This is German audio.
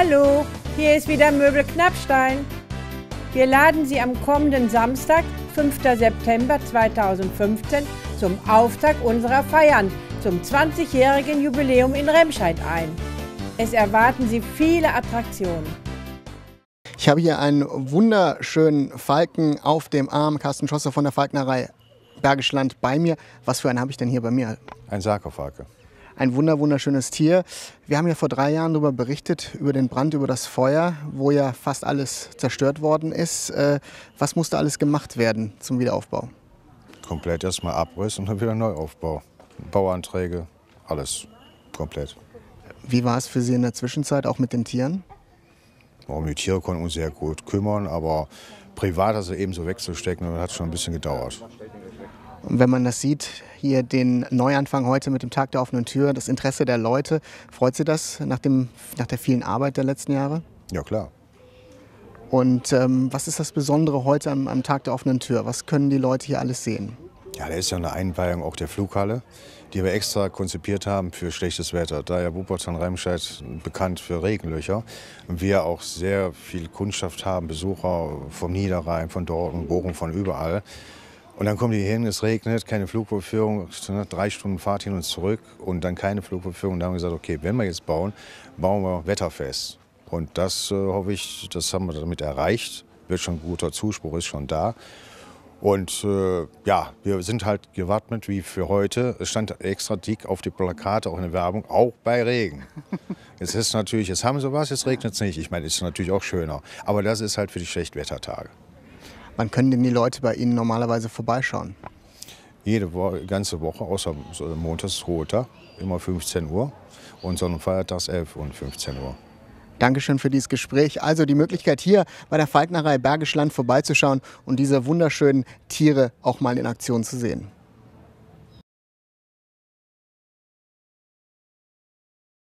Hallo, hier ist wieder Möbel Knappstein. Wir laden Sie am kommenden Samstag, 5. September 2015, zum Auftakt unserer Feiern zum 20-jährigen Jubiläum in Remscheid ein. Es erwarten Sie viele Attraktionen. Ich habe hier einen wunderschönen Falken auf dem Arm, Carsten Schosser von der Falknerei Bergisch Land bei mir. Was für einen habe ich denn hier bei mir? Ein Sarkofage. Ein wunderschönes Tier. Wir haben ja vor 3 Jahren darüber berichtet, über den Brand, über das Feuer, wo ja fast alles zerstört worden ist. Was musste alles gemacht werden zum Wiederaufbau? Komplett erstmal Abriss und dann wieder Neuaufbau. Bauanträge, alles komplett. Wie war es für Sie in der Zwischenzeit, auch mit den Tieren? Um die Tiere konnten uns sehr gut kümmern, aber privat also eben so wegzustecken, das hat schon ein bisschen gedauert. Und wenn man das sieht, hier den Neuanfang heute mit dem Tag der offenen Tür, das Interesse der Leute, freut Sie das nach der vielen Arbeit der letzten Jahre? Ja, klar. Und was ist das Besondere heute am Tag der offenen Tür? Was können die Leute hier alles sehen? Ja, da ist ja eine Einweihung auch der Flughalle, die wir extra konzipiert haben für schlechtes Wetter. Da ja Wuppertal-Remscheid bekannt für Regenlöcher und wir auch sehr viel Kundschaft haben, Besucher vom Niederrhein, von Dortmund, Bochum, von überall. Und dann kommen die hin, es regnet, keine Flugvorführung, 3 Stunden Fahrt hin und zurück und dann keine Flugvorführung. Da haben wir gesagt, okay, wenn wir jetzt bauen, bauen wir wetterfest. Und das hoffe ich, das haben wir damit erreicht. Wird schon ein guter Zuspruch, ist schon da. Und ja, wir sind halt gewappnet wie für heute. Es stand extra dick auf die Plakate, auch in der Werbung, auch bei Regen. Jetzt ist natürlich, jetzt haben sie was, jetzt regnet es nicht. Ich meine, es ist natürlich auch schöner. Aber das ist halt für die Schlechtwettertage. Wann können denn die Leute bei Ihnen normalerweise vorbeischauen? Ganze Woche, außer montags, Ruhetag, immer 15 Uhr. Und Sonnenfeiertags 11 und 15 Uhr. Dankeschön für dieses Gespräch. Also die Möglichkeit hier bei der Falknerei Bergisch Land vorbeizuschauen und diese wunderschönen Tiere auch mal in Aktion zu sehen.